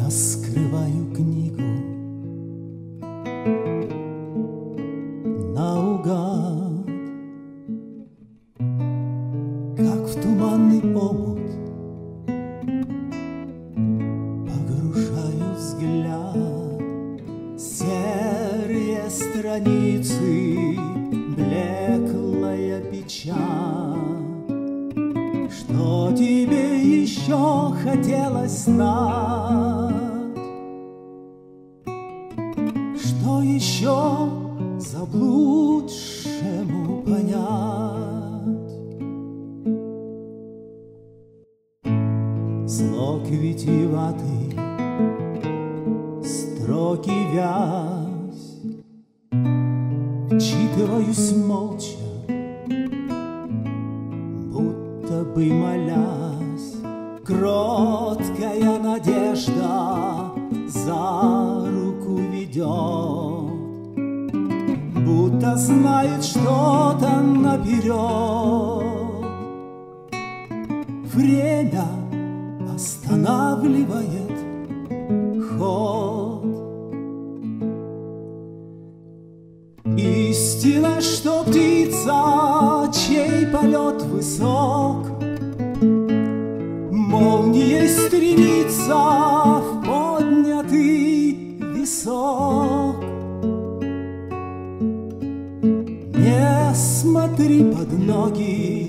Раскрываю книгу наугад, как в туманный омут погружаю взгляд. Серые страницы, блеклая печать. Что тебе еще хотелось знать? Что еще заблудшему понять? Слог витиеватый, строки вязь, вчитываюсь молча, будто бы молясь. Кроткая надежда за руку ведет, будто знает что-то наперед. Время останавливает ход. Истина, что птица, чей полет высок, молнией стремится в поднятый висок. Не смотри под ноги,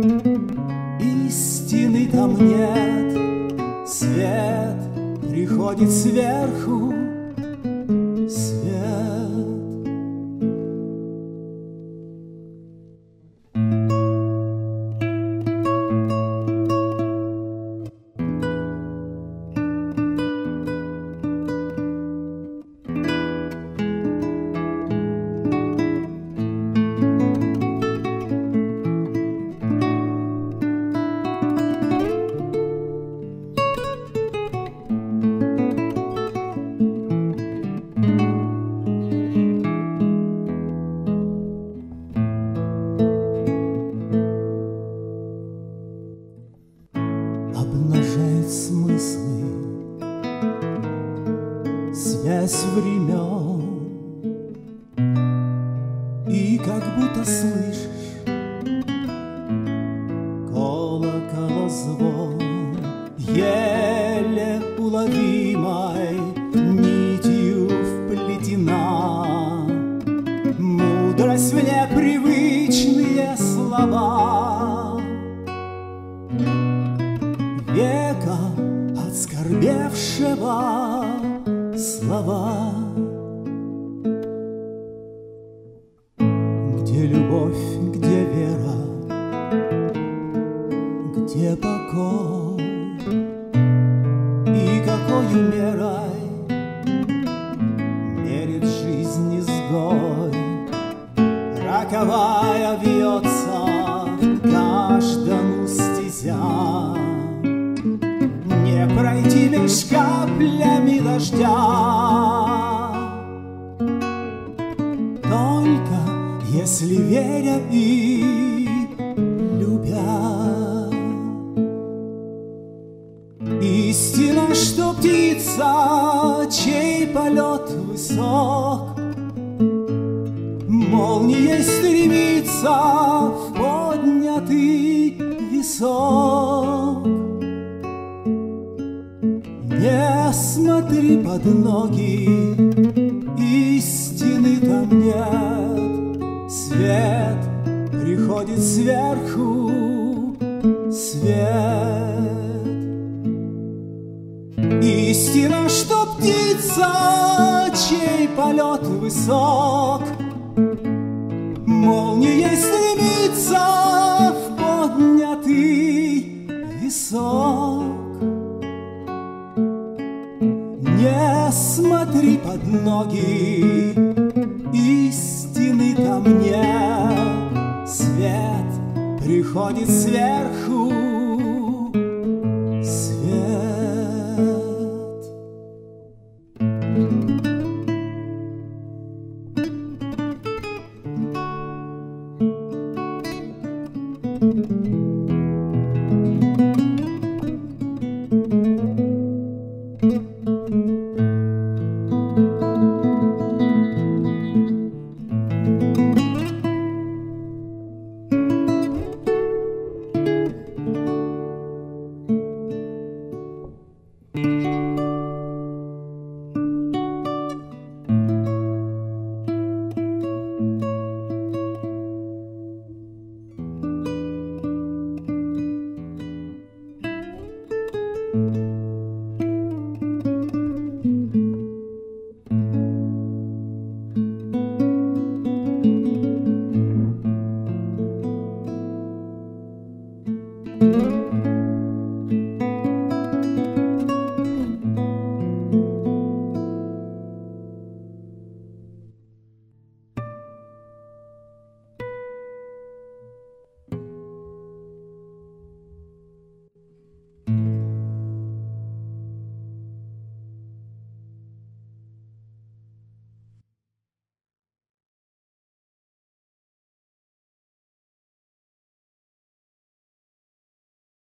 истины там нет. Свет приходит сверху, свет. Обнажает смыслы связь времен, и как будто слышишь колокола звон, еле уловимой нитью вплетена мудрость в непривычные слова. Века отскорбевшего слова. Где любовь, где вера, где покой, и какою мерой мерит жизнь изгой. Роковая вьется каждому стезя, не пройти меж каплями дождя. Только если веря и любя. Истина, что птица, чей полет высок, молнией стремится в поднятый висок. Не смотри под ноги, истины там нет. Свет приходит сверху, свет. Истина, что птица, чей полет высок, молнией стремится в поднятый висок. Не смотри под ноги, истины там нет. Свет приходит сверху,